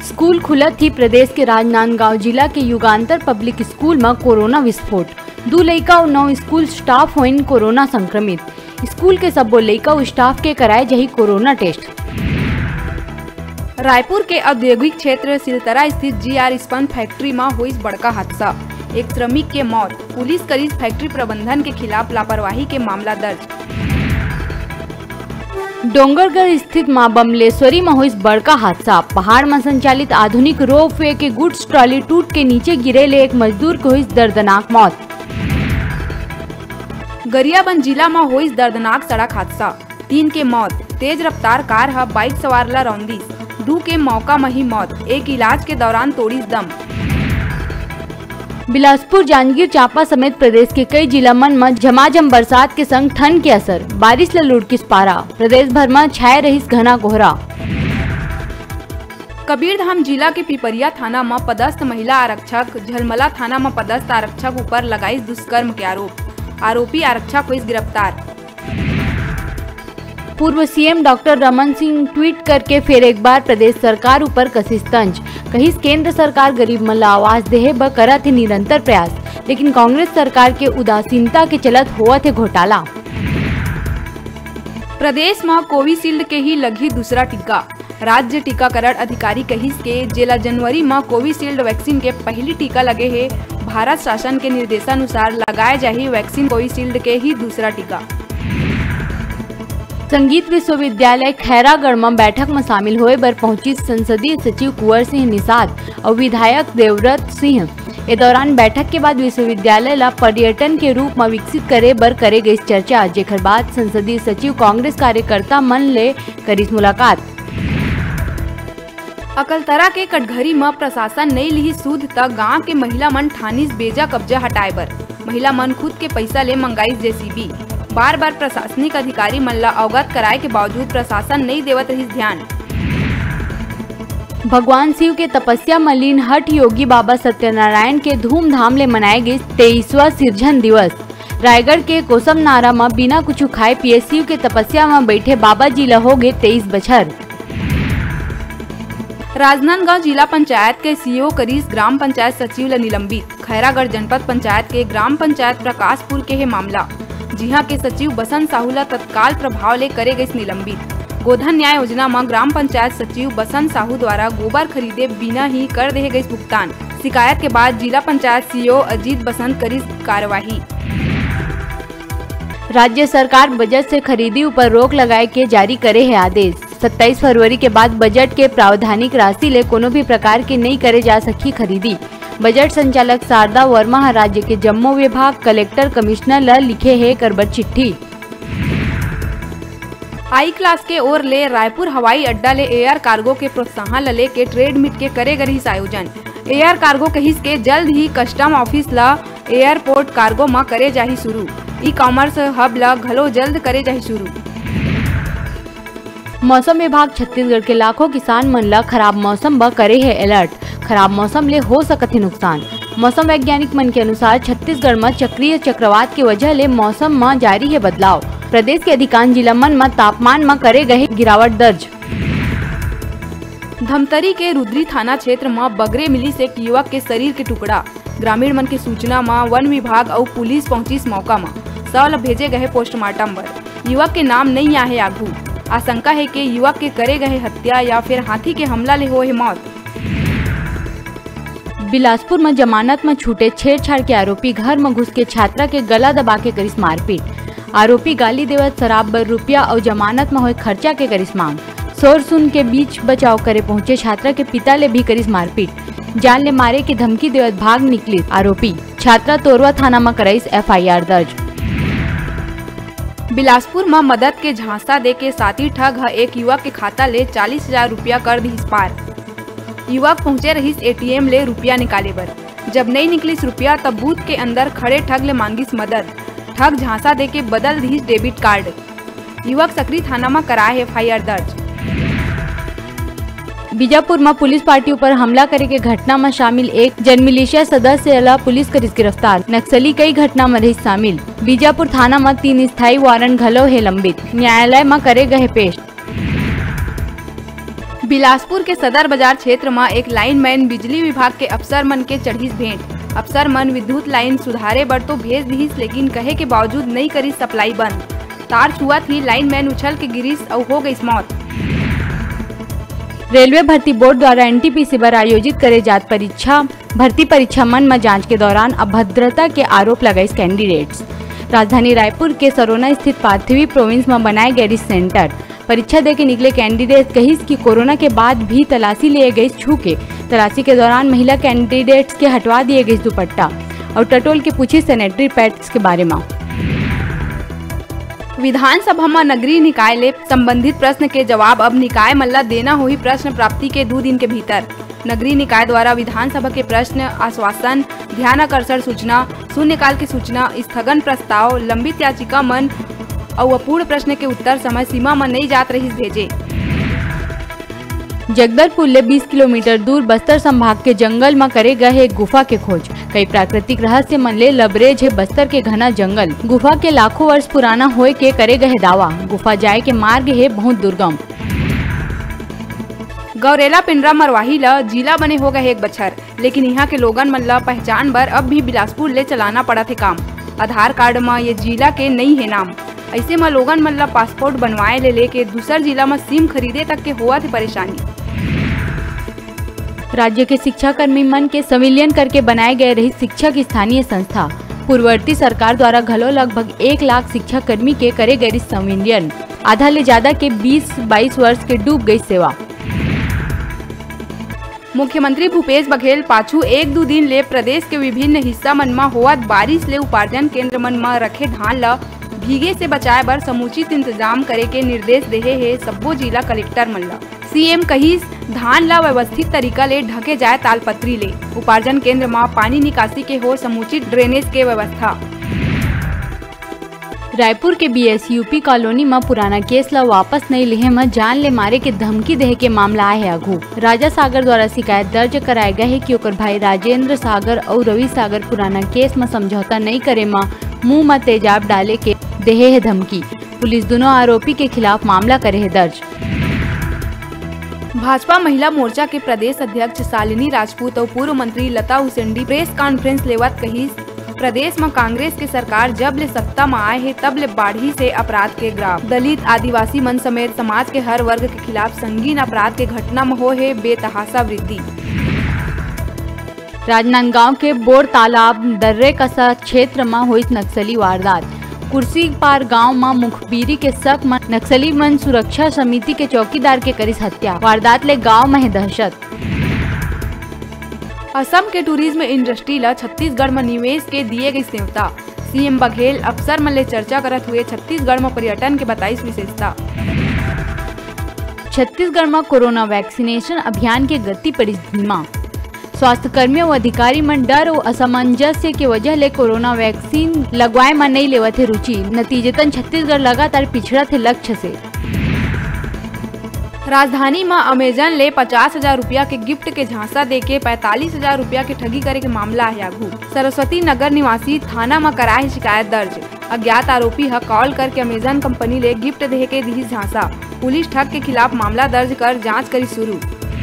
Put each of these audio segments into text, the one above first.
School खुलत थी प्रदेश के राजनांदगांव जिला के युगांतर पब्लिक स्कूल में कोरोना विस्फोट। 2 लड़का और 9 स्कूल स्टाफ हुए कोरोना संक्रमित। स्कूल के सबो लड़का और स्टाफ के कराए जही कोरोना टेस्ट। रायपुर के औद्योगिक क्षेत्र सिलतरा स्थित GR स्पंज फैक्ट्री में हुई बड़का हादसा। एक श्रमिक के मौत। पुलिस करीब फैक्ट्री प्रबंधन के खिलाफ लापरवाही के मामला दर्ज। डोंगरगढ़ स्थित मां बमलेश्वरी में हुई बड़का हादसा। पहाड़ में संचालित आधुनिक रोपवे के गुड्स ट्रॉली टूट के नीचे गिरे ले एक मजदूर को हुई दर्दनाक मौत। गरियाबंद जिला में हुई दर्दनाक सड़क हादसा। 3 के मौत। तेज रफ्तार कार हा बाइक सवार ला रौंदी। 2 के मौका में ही मौत। एक इलाज के दौरान तोड़ी दम। बिलासपुर, जांजगीर चांपा समेत प्रदेश के कई जिला मन में झमाझम बरसात के संग ठंड के असर। बारिश ल लुढ़किस पारा। प्रदेश भर में छाये रहिस घना कोहरा। कबीरधाम जिला के पिपरिया थाना में पदस्थ महिला आरक्षक झलमला थाना में पदस्थ आरक्षक ऊपर लगाई दुष्कर्म के आरोप। आरोपी आरक्षक हुई गिरफ्तार। पूर्व CM doctor Raman Singh tweet करके फिर एक बार प्रदेश सरकार ऊपर कसिस तंज। कहीं केंद्र सरकार गरीब मन ला आवाज देहे ब करत है निरंतर प्रयास, लेकिन कांग्रेस सरकार के उदासीनता के चलत होवत है घोटाला। प्रदेश में कोविशील्ड के ही लगी दूसरा टीका। राज्य टीकाकरण अधिकारी कहिस के जेला जनवरी में कोविशील्ड वैक्सीन के पहली टीका लगे है। भारत शासन के निर्देशानुसार लगाए जाही वैक्सीन कोविशील्ड के ही दूसरा टीका। संगीत विश्वविद्यालय खैरागढ़ में बैठक में शामिल होए बर पहुंची संसदीय सचिव कुंवर सिंह निषाद और विधायक देवव्रत सिंह। इस दौरान बैठक के बाद विश्वविद्यालय ला पर्यटन के रूप में विकसित करे बर करे गई चर्चा, जेकर बाद संसदीय सचिव कांग्रेस कार्यकर्ता मन ले करिस मुलाकात। अकलतरा के कटघरी में प्रशासन नहीं ली सूद तक गांव के महिला मन ठानिस बेजा कब्जा हटाए बर। महिला मन खुद के पैसा ले मंगाई JCB। बार बार प्रशासनिक अधिकारी मन ला अवगत कराए के बावजूद प्रशासन नहीं देवत रही ध्यान। भगवान शिव के तपस्या में लीन हठ योगी बाबा सत्यनारायण के धूमधाम ले मनाए गए 23वां सिरझन दिवस। रायगढ़ के कोसमनारा में बिना कुछ खाए पिए शिव के तपस्या में बैठे बाबा जी ला हो गए 23 बछर। राजनांदगांव जिला पंचायत के CEO करीस ग्राम पंचायत सचिव ला निलंबित। खैरागढ़ जनपद पंचायत के ग्राम पंचायत प्रकाशपुर के है मामला। जिहा के सचिव बसंत साहू ला तत्काल प्रभाव ले करे गई निलंबित। गोधन न्याय योजना में ग्राम पंचायत सचिव बसंत साहू द्वारा गोबर खरीदे बिना ही कर दे गई भुगतान। शिकायत के बाद जिला पंचायत CEO अजीत बसंत करी कार्यवाही। राज्य सरकार बजट से खरीदी ऊपर रोक लगाए के जारी करे है आदेश। 27 फरवरी के बाद बजट के प्रावधानिक राशि ले कोनो भी प्रकार के नहीं करे जा सकी खरीदी। बजट संचालक शारदा वर्मा राज्य के जम्मू विभाग कलेक्टर कमिश्नर ला लिखे है करबट चिट्ठी। आई क्लास के ओर ले रायपुर हवाई अड्डा ले एयर कार्गो के प्रोत्साहन ला लेके ट्रेड मीट के करे गई आयोजन। एयर कार्गो कहिस के जल्द ही कस्टम ऑफिस ला एयरपोर्ट कार्गो में करे जाही शुरू। ई-कॉमर्स हब ला घलो जल्द करे जाही शुरू। मौसम विभाग छत्तीसगढ़ के लाखों किसान मन ला खराब मौसम ब करे है अलर्ट। खराब मौसम ले हो सकत है नुकसान। मौसम वैज्ञानिक मन के अनुसार छत्तीसगढ़ में चक्रीय चक्रवात के वजह ले मौसम में जारी है बदलाव। प्रदेश के अधिकांश जिला मन में तापमान में करे गए गिरावट दर्ज। धमतरी के रुद्री थाना क्षेत्र में बगरे मिली से एक युवक के शरीर के टुकड़ा। ग्रामीण मन के सूचना में वन विभाग और पुलिस पहुंची इस मौका में। शव भेजे गए पोस्टमार्टम पर। युवक के नाम नहीं आए आगू। आशंका है कि युवक के करे गए हत्या या फिर हाथी के हमला ले हो मौत। बिलासपुर में जमानत में छूटे छेड़छाड़ के आरोपी घर में घुस के छात्रा के गला दबा के करिस मारपीट। आरोपी गाली देवत शराब बर रुपया और जमानत में हुए खर्चा के करिस मांग। शोर सुन के बीच बचाव करे पहुंचे छात्रा के पिता ले भी करिस मारपीट। जान ले मारे की धमकी देवत भाग निकली आरोपी। छात्रा तोरवा थाना में कराइस FIR दर्ज। बिलासपुर में मदद के झांसा दे के साथी ठग एक युवक के खाता ले 40,000 रुपया कर दी पार। युवक पहुंचे रहीस ATM ले रुपया निकाले बर। जब नहीं निकलिस रुपया तब बूथ के अंदर खड़े ठग ले मांगिस मदद। ठग झांसा दे के बदल दीस डेबिट कार्ड। युवक सकरी थाना में कराए FIR दर्ज। बीजापुर में पुलिस पार्टी पर हमला करे के घटना में शामिल एक जनमिलिशिया सदस्य ला पुलिस करिस गिरफ्तार। नक्सली कई घटना में रही शामिल। बीजापुर थाना में 3 स्थायी वारंट घलो है लंबित। न्यायालय में करे गए पेश। बिलासपुर के सदर बाजार क्षेत्र में एक लाइनमैन बिजली विभाग के अफसर मन के चढ़ीस भेंट। अफसर मन विद्युत लाइन सुधारे बर तो भेज दीस, लेकिन कहे के बावजूद नहीं करी सप्लाई बंद। तार छुआ थी, लाइनमैन उछल के गिरीस और हो गई मौत। रेलवे भर्ती बोर्ड द्वारा एनटीपीसी पर आयोजित करे जात भर्ती परीक्षा मन में जांच के दौरान अभद्रता के आरोप लगाई कैंडिडेट्स। राजधानी रायपुर के सरोना स्थित पार्थिवी प्रोविंस में बनाए गए सेंटर परीक्षा दे के निकले कैंडिडेट कहिस कि कोरोना के बाद भी तलाशी लिए गई छू के। तलाशी के दौरान महिला कैंडिडेट्स के हटवा दिए गए दुपट्टा और टटोल के पूछी सैनिटरी पैड्स के बारे में। विधानसभा में नगरीय निकाय ले संबंधित प्रश्न के जवाब अब निकाय मल्ला देना होगी प्रश्न प्राप्ति के 2 दिन के भीतर। नगरीय निकाय द्वारा विधानसभा के प्रश्न, आश्वासन, ध्यानाकर्षण सूचना, शून्यकाल की सूचना, स्थगन प्रस्ताव, लंबित याचिका मन और अपूर्ण प्रश्न के उत्तर समय सीमा में नहीं जात रही भेजे। जगदलपुर ले 20 किलोमीटर दूर बस्तर संभाग के जंगल में करे गए एक गुफा के खोज। कई प्राकृतिक रहस्य मन ले लबरेज है बस्तर के घना जंगल। गुफा के लाखों वर्ष पुराना होए के करे गए दावा। गुफा जाए के मार्ग है बहुत दुर्गम। गौरेला पिंडरा मरवाही ला जिला बने हो गए एक बछर, लेकिन यहाँ के लोगन मन ला पहचान बर अब भी बिलासपुर ले चलाना पड़ा थे काम। आधार कार्ड में ये जिला के नहीं है नाम। ऐसे में लोगन मन ला पासपोर्ट बनवाए ले लेके दूसर जिला में सिम खरीदे तक के हुआ थी परेशानी। राज्य के शिक्षा कर्मी मन के संविलियन करके बनाए गए रही शिक्षा की स्थानीय संस्था। पूर्ववर्ती सरकार द्वारा घलो लगभग 1 लाख शिक्षा कर्मी के करे गए संविलियन। आधा ले ज्यादा के 20-22 वर्ष के डूब गई सेवा। मुख्यमंत्री भूपेश बघेल पाछू 1-2 दिन ले प्रदेश के विभिन्न हिस्सा मन में होवत बारिश ले उपार्जन केंद्र मन में रखे धान ला भीगे से बचाए बर समुचित इंतजाम करे के निर्देश देहे है सब्बो जिला कलेक्टर मन ला। सीएम कहिस धान ला व्यवस्थित तरीका ले ढके जाए तालपत्री ले। उपार्जन केंद्र में पानी निकासी के हो समुचित ड्रेनेज के व्यवस्था। रायपुर के बीएसयूपी कॉलोनी में पुराना केस ला वापस नहीं लेहे में जान ले मारे के धमकी देहे के मामला आए है आगू। राजा सागर द्वारा शिकायत दर्ज कराए गए है कि ओकर भाई राजेंद्र सागर और रवि सागर पुराना केस में समझौता नहीं करे में मुंह में तेजाब डाले के देहे है धमकी। पुलिस दोनों आरोपी के खिलाफ मामला करे है दर्ज। भाजपा महिला मोर्चा के प्रदेश अध्यक्ष शालिनी राजपूत और पूर्व मंत्री लता हुसैन प्रेस कॉन्फ्रेंस लेवत कही प्रदेश में कांग्रेस के सरकार जब ले सत्ता में आए है तब ले बाढ़ी से अपराध के ग्राफ। दलित आदिवासी मन समेत समाज के हर वर्ग के खिलाफ संगीन अपराध के घटना में हो है बेतहासा वृद्धि। राजनांदगांव के बोर तालाब दर्रे कसा क्षेत्र में हुई नक्सली वारदात। कुर्सी पार गांव में मुखबिरी के शक में नक्सली मन सुरक्षा समिति के चौकीदार के करिस हत्या। वारदात ले गांव में है दहशत। असम के टूरिज्म इंडस्ट्री ला छत्तीसगढ़ में निवेश के दिए गई न्योता। सीएम बघेल अफसर मन ले चर्चा करत हुए छत्तीसगढ़ में पर्यटन के बताइस विशेषता। छत्तीसगढ़ में कोरोना वैक्सीनेशन अभियान के गति पड़ी धीमा। स्वास्थ्य कर्मियों व अधिकारी मन डर और असमंजस्य के वजह ले कोरोना वैक्सीन लगवाए में नहीं लेवत है रुचि। नतीजतन छत्तीसगढ़ लगातार पिछड़ा थे लक्ष्य से। राजधानी में अमेजन ले 50,000 रुपया के गिफ्ट के झांसा देके 45,000 रुपया के ठगी करे के मामला है आगू। सरस्वती नगर निवासी थाना में कराए शिकायत दर्ज। अज्ञात आरोपी है कॉल करके अमेजन कंपनी ले गिफ्ट दे के दी झांसा। पुलिस ठग के खिलाफ मामला दर्ज कर जाँच करी शुरू।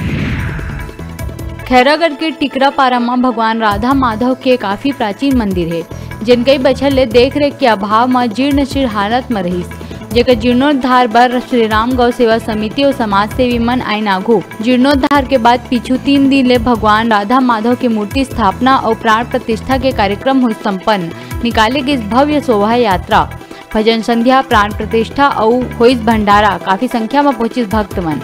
खैरागढ़ के टिकरापारा में भगवान राधा माधव के काफी प्राचीन मंदिर है, जिन कई बछर ले देख रेख के अभाव में जीर्ण हालत में रही, जेकर जीर्णोद्धार बर श्री राम गौ सेवा समिति और समाज सेवी मन आइन आघू। जीर्णोद्धार के बाद पीछू 3 दिन ले भगवान राधा माधव की मूर्ति स्थापना और प्राण प्रतिष्ठा के कार्यक्रम हुई संपन्न। निकाले गई भव्य शोभा यात्रा, भजन संध्या, प्राण प्रतिष्ठा और हुई भंडारा। काफी संख्या में पहुंची भक्त मन।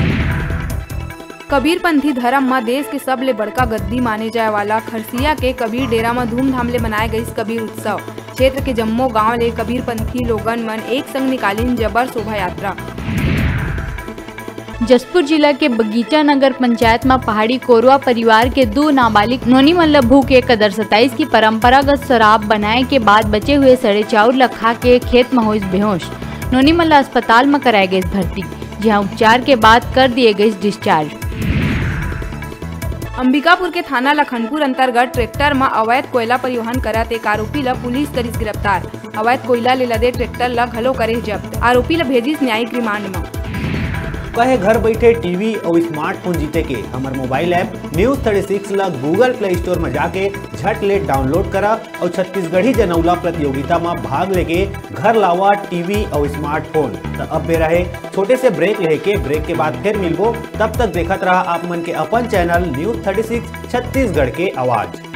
कबीरपंथी धर्म में देश के सबले बड़का गद्दी माने जाए वाला खरसिया के कबीर डेरा में धूमधाम ले मनाए गई कबीर उत्सव। क्षेत्र के जम्मो गांव ले कबीरपंथी लोगन मन एक संग निकालीन जबर शोभा यात्रा। जसपुर जिला के बगीचा नगर पंचायत में पहाड़ी कोरवा परिवार के 2 नाबालिग नोनी मल्ल भूख 1/27 की परंपरागत शराब बनाए के बाद बचे हुए सड़े चाउर लखा के खेत में हुई बेहोश। नोनी मल्ल अस्पताल में कराए गए भर्ती, जहां उपचार के बाद कर दिए गए डिस्चार्ज। अंबिकापुर के थाना लखनपुर अंतर्गत ट्रैक्टर में अवैध कोयला परिवहन करत एक आरोपी ला पुलिस करिस गिरफ्तार। अवैध कोयला ले लदे ट्रैक्टर ला घलो करे जब्त। आरोपी ला भेजिस न्यायिक रिमांड में। कहे घर बैठे टीवी और स्मार्टफोन जीते के हमार मोबाइल ऐप न्यूज 36 ला गूगल प्ले स्टोर में जाके झट ले डाउनलोड करा और छत्तीसगढ़ी जनौला प्रतियोगिता में भाग लेके घर लावा टीवी और स्मार्टफोन। तो अब बे रहे छोटे से ब्रेक लेके, ब्रेक के बाद फिर मिलबो। तब तक देखत रहा आप मन के अपन चैनल न्यूज 36 छत्तीसगढ़ के आवाज।